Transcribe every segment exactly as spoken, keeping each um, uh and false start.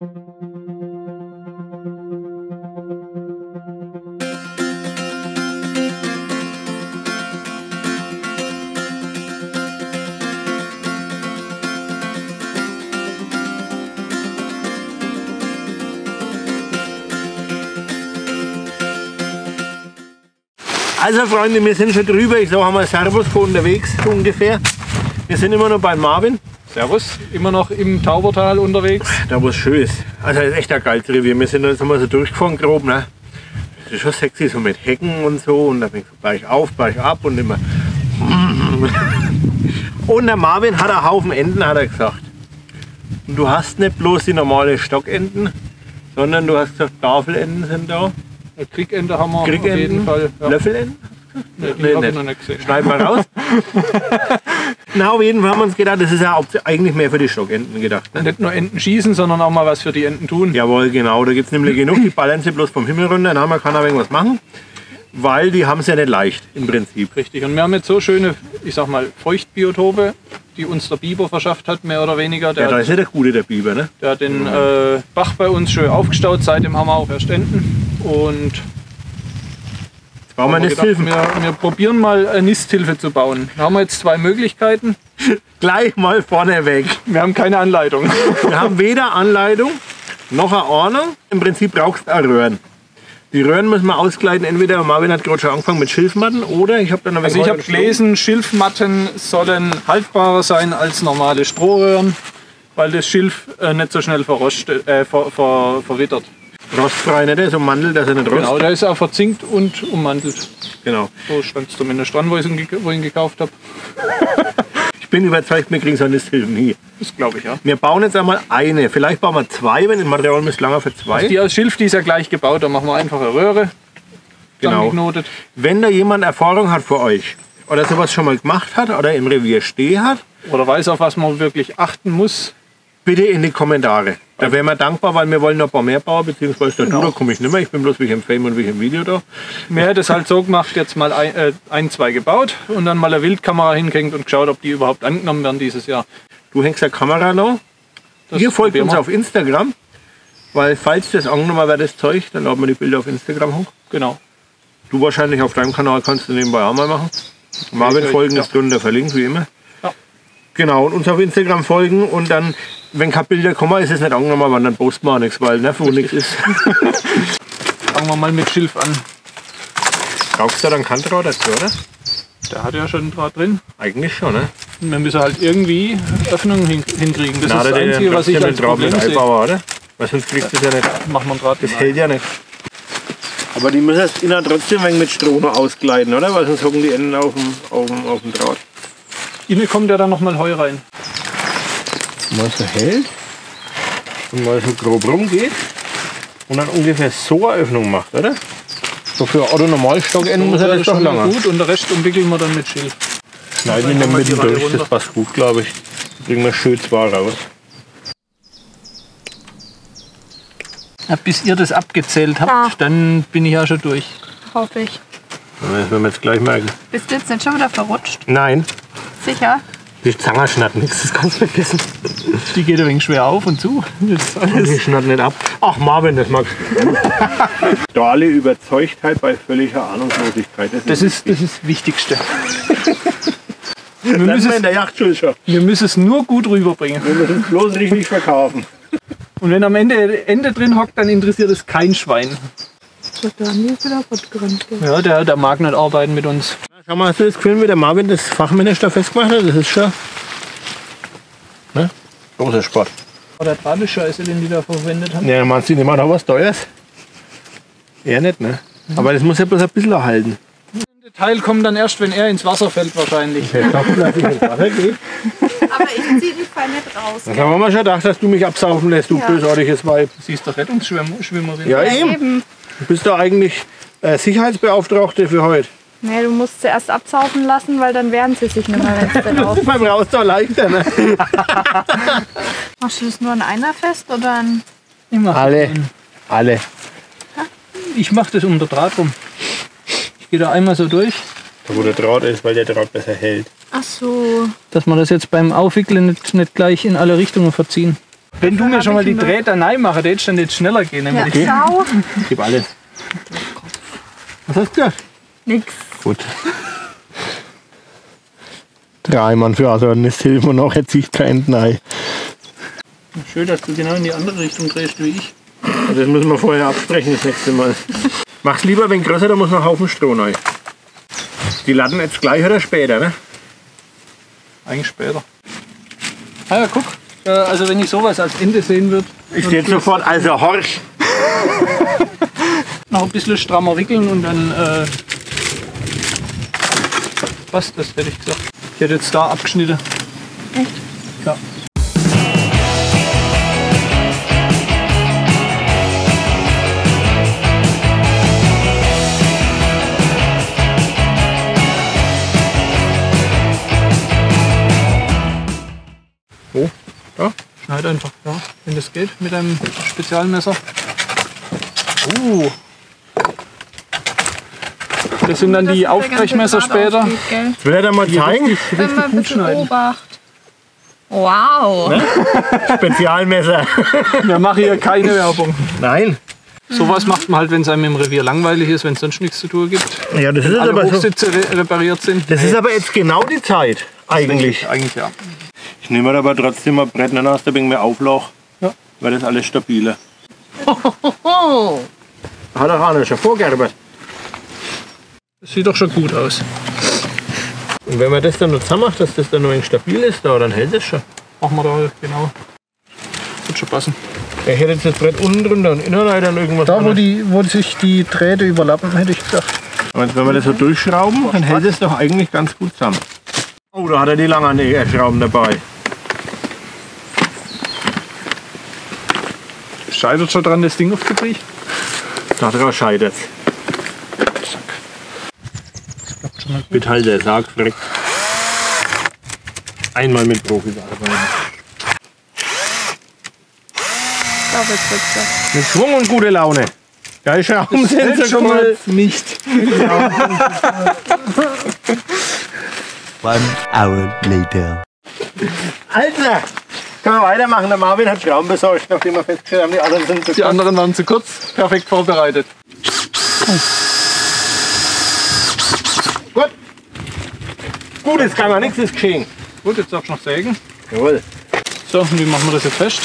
Also Freunde, wir sind schon drüber, ich sage mal Servus von unterwegs so ungefähr. Wir sind immer noch bei Marvin. Servus, immer noch im Taubertal unterwegs. Da wo es schön ist. Also das ist echt ein geiles Revier. Wir sind jetzt einmal so durchgefahren grob. Ne? Das ist schon sexy, so mit Hecken und so. Und da bin ich so bergauf, bergab und immer. Und der Marvin hat einen Haufen Enten, hat er gesagt. Und du hast nicht bloß die normale Stockenten, sondern du hast gesagt, Tafelenten sind da. Kriegente haben wir Kriegenten, auf jeden Fall. Ja. Löffelenten? Nee, die Nee, habe ich nicht. noch nicht gesehen. Schneiden wir raus. Na, auf jeden Fall haben wir uns gedacht, das ist ja eigentlich mehr für die Stockenten gedacht. Ne? Nicht nur Enten schießen, sondern auch mal was für die Enten tun. Jawohl, genau. Da gibt es nämlich genug. Die ballern sie bloß vom Himmel runter. Dann kann er irgendwas machen. Weil die haben es ja nicht leicht im Prinzip. Richtig. Und wir haben jetzt so schöne, ich sag mal, Feuchtbiotope, die uns der Biber verschafft hat, mehr oder weniger. Der Ja, da hat, ist ja der Gute, der Biber. Ne? der hat den äh, Bach bei uns schön aufgestaut. Seitdem haben wir auch erst Enten. Und Jetzt brauchen wir haben wir Nisthilfen. gedacht, wir, wir probieren mal eine Nisthilfe zu bauen. Da haben wir jetzt zwei Möglichkeiten. Gleich mal vorne weg. Wir haben keine Anleitung. Wir haben weder Anleitung noch eine Ordnung. Im Prinzip brauchst du Röhren. Die Röhren müssen wir auskleiden. Entweder Marvin hat gerade schon angefangen mit Schilfmatten oder ich habe dann noch Also ich habe gelesen, Schilfmatten sollen haltbarer sein als normale Strohröhren, weil das Schilf äh, nicht so schnell verrostet, äh, ver, ver, verwittert. Rostfrei, nicht? Der ist ummantelt, dass er nicht rostet. Genau, der ist auch verzinkt und ummantelt. Genau. So stand es zumindest dran, wo ich ihn, ge- wo ich ihn gekauft habe. Ich bin überzeugt, wir kriegen so Nisthilfen hier. Das glaube ich, ja. Wir bauen jetzt einmal eine. Vielleicht bauen wir zwei, wenn das Material ist langer für zwei. Die aus Schilf, die ist ja gleich gebaut, da machen wir einfach eine Röhre. Genau. Zusammengeknotet. Wenn da jemand Erfahrung hat für euch oder sowas schon mal gemacht hat oder im Revier stehen hat, Oder weiß, auf was man wirklich achten muss. bitte in die Kommentare. Da wären wir dankbar, weil wir wollen noch ein paar mehr bauen, beziehungsweise der Genau. du, da komme ich nicht mehr. Ich bin bloß wie im Fame und wie im Video da. Mir hat es halt so gemacht, jetzt mal ein, äh, ein, zwei gebaut und dann mal eine Wildkamera hingehängt und geschaut, ob die überhaupt angenommen werden dieses Jahr. Du hängst ja Kamera noch. Das Ihr folgt probieren uns wir. auf Instagram, weil falls das angenommen wird, das Zeug, dann laden wir die Bilder auf Instagram hoch. Genau. Du wahrscheinlich auf deinem Kanal kannst du nebenbei auch mal machen. Marvin ich, folgen ja. ist drunter verlinkt, wie immer. Ja. Genau, und uns auf Instagram folgen und dann, wenn keine Bilder kommen, ist es nicht angenommen, weil dann posten wir auch nichts, weil ne, wo nichts ist. Fangen wir mal mit Schilf an. Brauchst du da dann Kantraut dazu, oder? Der hat ja schon einen Draht drin. Eigentlich schon, ne? Wir müssen halt irgendwie Öffnungen hin hinkriegen. Das Na, ist das den Einzige, was ich trotzdem als den Draht Problem mit sehe. einbauen, oder? Weil sonst kriegst du es ja nicht. Machen wir einen Draht. Das hält ja nicht. Aber die müssen es innen trotzdem ein wenig mit Stroh noch auskleiden, oder? Weil sonst hocken die Enden auf dem, auf dem, auf dem Draht. Innen kommt ja dann nochmal Heu rein. Mal so hält und mal so grob rumgeht und dann ungefähr so eine Öffnung macht, oder? So für Otto Normalstockenden muss er das doch schon langer. gut und den Rest umwickeln wir dann mit Schilf. Schneiden in der Dann haben wir Mitte die Reihe durch, das runter. passt gut, glaube ich. Da kriegen wir schön zwei raus. Ja, bis ihr das abgezählt habt, Ja. dann bin ich ja schon durch. Hoffe ich. Das werden wir jetzt gleich merken. Bist du jetzt nicht schon wieder verrutscht? Nein, Sicher? die Zange schnatt nichts, das kannst du vergessen. Die geht ein wenig schwer auf und zu. Das ist alles. Die schnatt nicht ab. Ach Marvin, das magst du. Totale Überzeugtheit bei völliger Ahnungslosigkeit. Das ist das, ist das Wichtigste. Wir wir müssen, in es, der Yachtschule schon. wir müssen es nur gut rüberbringen. Wir müssen es bloß richtig verkaufen. Und wenn am Ende Ende drin hockt, dann interessiert es kein Schwein. Der Daniel ist wieder fortgerannt. Ja, der, der mag nicht arbeiten mit uns. Schau mal, hast du das Gefühl, wie der Marvin das Fachmännisch da festgemacht hat? Das ist schon ne? Großer Sport. Oh, der Draht ist scheiße, den die da verwendet haben. Ja, meinst du, die machen auch was Teures? Eher nicht, ne? Aber das muss ja bloß ein bisschen erhalten. Der Teil kommt dann erst, wenn er ins Wasser fällt wahrscheinlich. Ich hoffe, dass ich ins Wasser gehe. Aber ich zieh die Fall nicht raus. Das haben wir mal schon gedacht, dass du mich absaufen lässt, du Ja. bösartiges Weib. Sie ist doch Rettungsschwimmerin. Ja, eben. Du bist doch eigentlich äh, Sicherheitsbeauftragte für heute. Nee, du musst sie erst absaufen lassen, weil dann wehren sie sich nicht mehr, wenn sie dann auf. Beim Raus doch leichter, ne? Machst du das nur an einer fest oder an. Ich mach Alle. das, Alle. ich mach das um den Draht rum. Ich gehe da einmal so durch, Da wo der Draht ist, weil der Draht besser hält. Ach so. dass wir das jetzt beim Aufwickeln nicht, nicht gleich in alle Richtungen verziehen. Wenn du mir schon mal die Drähte rein machen, hättest du dann nicht schneller gehen. Ja, Ich schau. Gib alles. Was hast du gesagt? Nix. Gut. Drei Mann für also eine Hilfe noch, jetzt sieht kein Nein. Schön, dass du genau in die andere Richtung drehst wie ich. Das müssen wir vorher absprechen das nächste Mal. Mach's lieber, wenn größer, da muss noch ein Haufen Stroh rein. Die laden jetzt gleich oder später, ne? Eigentlich später. Ah ja, guck. Also wenn ich sowas als Ende sehen würde. Ich sehe sofort, also Horch. Noch ein bisschen strammer wickeln und dann äh, passt das, hätte ich gesagt. Ich hätte jetzt da abgeschnitten. Echt? Ja. Wo? Da? Schneid einfach, ja, wenn das geht, mit einem Spezialmesser. Uh. Das sind dann die Aufbrechmesser später. Ich will dir mal zeigen. Wenn man ein bisschen Obacht. Wow. Ne? Spezialmesser. Wir machen hier keine Werbung. Nein. Sowas macht man halt, wenn es einem im Revier langweilig ist, wenn es sonst nichts zu tun gibt. Ja, das ist Alle aber so, Hochsitze re repariert sind. das ist aber jetzt genau die Zeit. Eigentlich. Eigentlich ja. Ich nehme aber trotzdem mal Brett, dann hast du ein bisschen mehr Auflauf. Ja. Weil das alles stabiler. Hat auch einer schon vorgearbeitet. Das sieht doch schon gut aus. Und wenn man das dann noch zusammen macht, dass das dann noch ein wenig stabil ist, da, dann hält es schon. Machen wir da genau. Wird schon passen. Ich hätte jetzt das Brett unten drunter und innen rein dann irgendwas. Da, wo, die, wo sich die Drähte überlappen, hätte ich gesagt. Und wenn wir das so durchschrauben, dann hält es doch eigentlich ganz gut zusammen. Oh, da hat er die langen Schrauben dabei. Scheitert schon dran, das Ding aufzubrechen? Daran scheitert es. Mit halt der Sarg frech. Einmal mit Profis arbeiten. Ich glaube, jetzt wird's das. Mit Schwung und gute Laune. Ja, Schrauben sind so schon cool. mal nicht. One hour later. Alter! Können wir weitermachen? Der Marvin hat Schrauben besorgt, nachdem wir festgestellt haben, die anderen sind zu Die anderen waren zu kurz. Perfekt vorbereitet. Gut. Gut, jetzt kann man nichts ist geschehen. Gut, jetzt darfst du noch sägen. Jawohl. So, und wie machen wir das jetzt fest?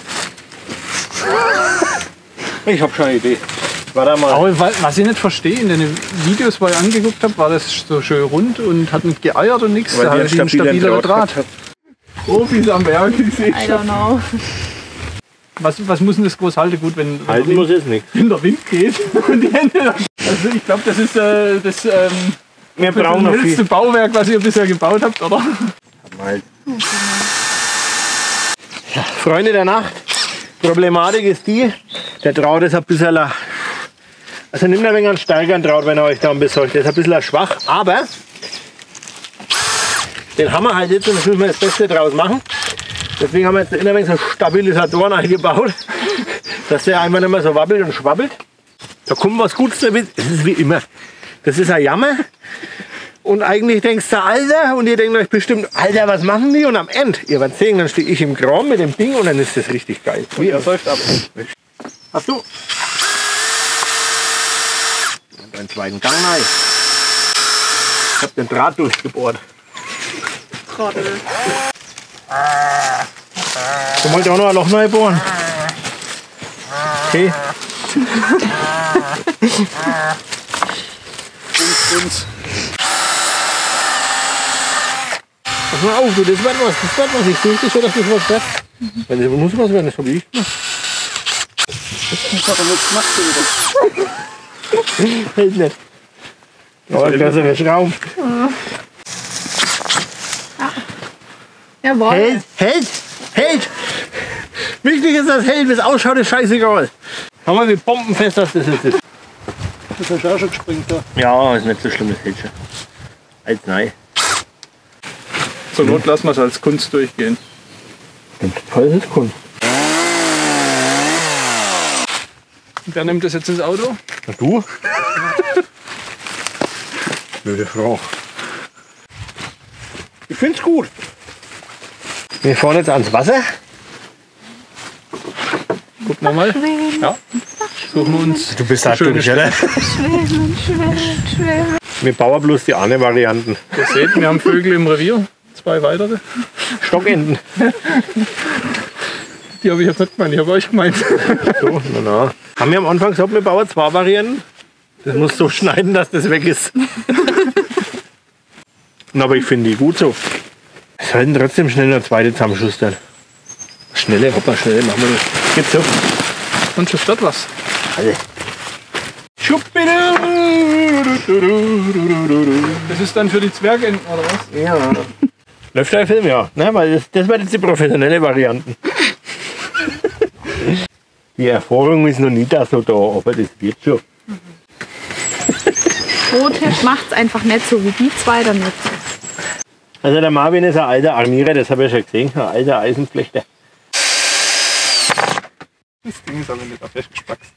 Ich habe schon eine Idee. Warte mal. Aber was ich nicht verstehe, in den Videos, wo ich angeguckt habe, war das so schön rund und hat nicht geeiert und nichts. Weil Da die hatte ich einen stabilen stabileren Draht Draht. Profis am Werk, ich sehe I don't know. Was, was muss denn das groß halten? Gut, wenn, wenn, Halten der, muss Wind, es nichts. wenn der Wind geht und die Hände. Also ich glaube, das ist äh, das ähm, Wir brauchen noch hellste viel. Bauwerk, was ihr bisher gebaut habt, oder? Ja, Freunde der Nacht, Problematik ist die, der Draht ist ein bisschen, also nimmt ein wenig einen stärkeren Draht, wenn er euch da besorgt. Der ist ein bisschen schwach, aber den haben wir halt jetzt und das müssen wir das Beste draus machen. Deswegen haben wir jetzt ein wenig so Stabilisatoren eingebaut, dass der einfach nicht mehr so wabbelt und schwabbelt. Da kommt was Gutes damit, es ist wie immer. Das ist ein Jammer. Und eigentlich denkst du, Alter, und ihr denkt euch bestimmt, Alter, was machen die? Und am Ende, ihr werdet sehen, dann stehe ich im Kram mit dem Ding und dann ist das richtig geil. Wie er läuft ab. Hast du? Und einen zweiten Gang rein. Ich hab den Draht durchgebohrt. Trottel. Du wolltest auch noch ein Loch neu bohren? Okay. Uns. Pass mal auf, du, das wird was, das wird was. Ich denke schon, dass das was wird. Weil das muss was werden, das habe ich gemacht. Ich habe nichts gemacht wieder. Hält nicht. Aber bessere Schrauben. Jawohl. Hält, hält, hält. Wichtig ist, dass es hält, wie es ausschaut, ist scheißegal. Haben wir wie bombenfest, dass das jetzt ist. Das hast du auch schon gesprengt da. Ja, ist nicht so schlimm, das hält schon. Als nein. Zur Not lassen wir es als Kunst durchgehen. Toll ist Kunst. Wer nimmt das jetzt ins Auto? Und du? Blöde Frau. Ich find's gut. Wir fahren jetzt ans Wasser. Gucken wir mal. Ja. Suchen wir uns. Du bist halt durch, oder? Schwimmen, schwimmen, schwimmen. Wir bauen bloß die eine Varianten. Ihr seht, wir haben Vögel im Revier. Zwei weitere. Stockenten. Die habe ich jetzt nicht gemeint, ich habe euch gemeint. So, na, na. Haben wir am Anfang gesagt, wir bauen zwei Varianten? Das muss so schneiden, dass das weg ist. Na, aber ich finde die gut so. Wir sollten trotzdem schnell eine zweite zusammenschustern. Schnelle, hoppa, schnelle, machen wir das. Geht so. Und schon statt was. Alle. Das ist dann für die Zwergenten, oder was? Ja. Läuft der Film, ja. Ne, weil das, das war jetzt die professionelle Variante. Die Erfahrung ist noch nie da so da, aber das wird schon. Pro-Tipp macht's einfach nicht so wie die zwei dann nicht. Also der Marvin ist ein alter Armierer, das habe ich schon gesehen, ein alter Eisenflechter. Das Ding ist aber nicht auf festgespackst.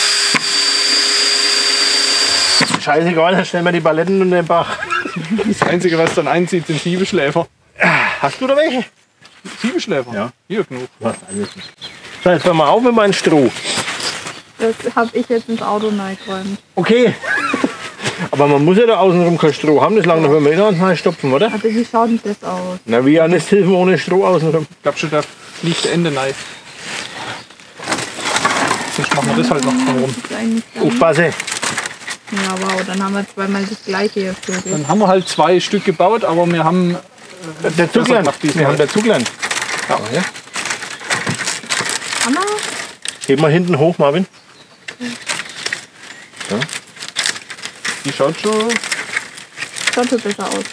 Scheißegal, dann stellen wir die Paletten in den Bach. Das Einzige, was dann einzieht, sind Siebenschläfer. Hast du da welche? Siebenschläfer? Ja. Hier genug. Was alles nicht. So, jetzt hören wir auf mit meinem Stroh. Das habe ich jetzt ins Auto reingeräumt. Okay. Aber man muss ja da außenrum kein Stroh haben, das lange noch, wenn wir in uns stopfen, oder? Also wie schaut denn das aus? Na, wie eine Hilfe ohne Stroh außenrum. Ich glaube schon, da fliegt der Ende rein. Sonst machen wir das halt noch von rum. Das ist eigentlich gar nicht- Aufpassen. Ja, wow, dann haben wir zweimal das gleiche hier für dich. Dann haben wir halt zwei Stück gebaut, aber wir haben Der Zugland. gemacht diesmal. Wir haben der Zugland. Ja. Ja. Anna? Heb mal hinten hoch, Marvin. die schaut schon. Schaut so besser aus.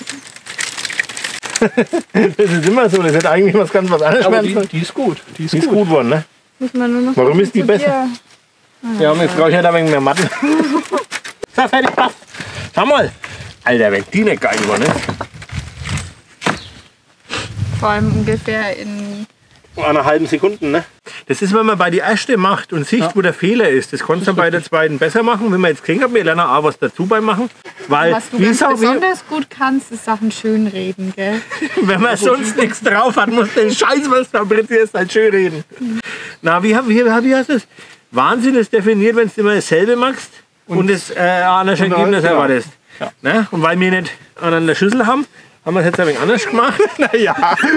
Das ist immer so, das hätte eigentlich was ganz was anderes Aber werden die, sollen. die ist gut. Die ist Die ist gut. gut geworden, ne? Müssen wir nur noch Warum gucken ist die zu besser? dir. Ja, jetzt brauche ich halt ein wenig mehr Matten. So, fertig, passt. Schau mal. Alter, wenn die nicht geil geworden ist. Vor allem ungefähr in Einer halben Sekunde, ne? Das ist, wenn man bei die erste macht und sieht, Ja. wo der Fehler ist. Das kannst du dann bei der zweiten besser machen. Wenn man jetzt gesehen hat, wir lernen auch was dazu beim Machen. Weil, was du wie ganz ist auch, wie, besonders gut kannst, ist Sachen schönreden, gell? wenn man sonst nichts drauf hat, muss den Scheiß, was du fabrizierst, halt schön reden. Na, wie, wie, wie heißt das? Wahnsinn ist definiert, wenn du immer dasselbe machst und das äh, anders und Ergebnis halt, ja. erwartest. Ja. Ne? Und weil wir nicht an der Schüssel haben, haben wir es jetzt ein wenig anders gemacht. Naja.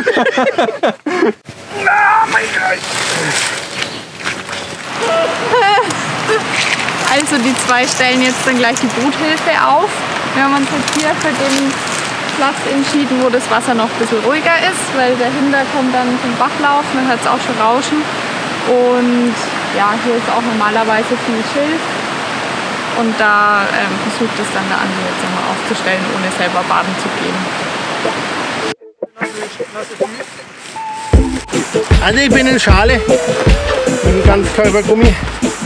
Also die zwei stellen jetzt dann gleich die Boothilfe auf. Wir haben uns jetzt hier für den Platz entschieden, wo das Wasser noch ein bisschen ruhiger ist, weil dahinter kommt dann zum Bachlauf, man hört es auch schon rauschen. Und ja, hier ist auch normalerweise viel Schilf. Und da ähm, versucht es dann der Andi jetzt nochmal aufzustellen, ohne selber baden zu gehen. Also ich bin in Schale mit einem Ganzkörpergummi.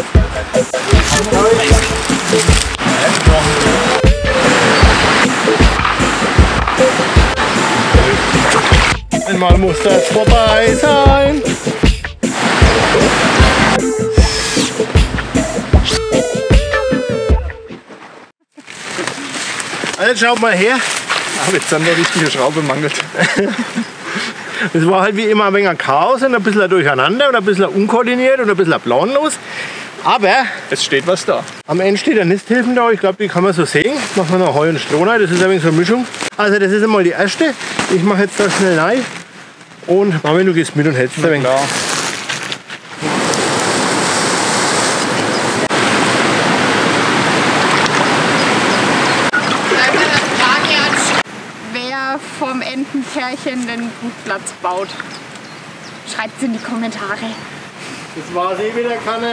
Einmal muss das vorbei sein. Also schaut mal her. Aber jetzt haben wir richtige Schraube mangelt. Es war halt wie immer ein wenig ein Chaos und ein bisschen durcheinander und ein bisschen unkoordiniert und ein bisschen planlos. Aber Es steht was da. am Ende steht eine Nisthilfen da. Ich glaube, die kann man so sehen. Machen wir noch Heu und Stroh rein. Das ist ein wenig so eine Mischung. Also das ist einmal die erste. Ich mache jetzt das schnell rein. Und Mami, du gehst mit und hältst ein wenig. Klar. Wer vom Entenpärchen den Brutplatz baut? Schreibt es in die Kommentare. Das war sie wieder, Kanne.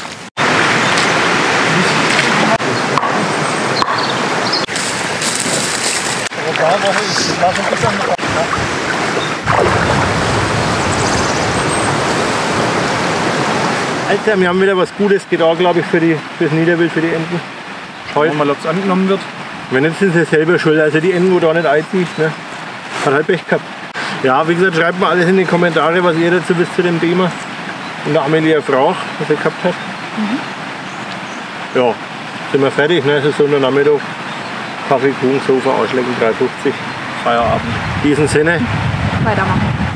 Alter, wir haben wieder was Gutes getan, glaube ich, für die, fürs Niederwild, für die Enten. Schauen wir mal, ob es angenommen wird. Wenn nicht, sind sie selber schuld. Also die Enten, wo da nicht einzieht, ne? Hat halt Pech gehabt. Ja, wie gesagt, schreibt mal alles in die Kommentare, was ihr dazu wisst zu dem Thema. Und der Amelie fragt, was er gehabt hat. Mhm. Ja, sind wir fertig, ne? Es ist so ein Nachmittag. Kaffee, Kuchen, Sofa, Ausschlecken, drei fünfzig. Feierabend. In diesem Sinne. Weitermachen.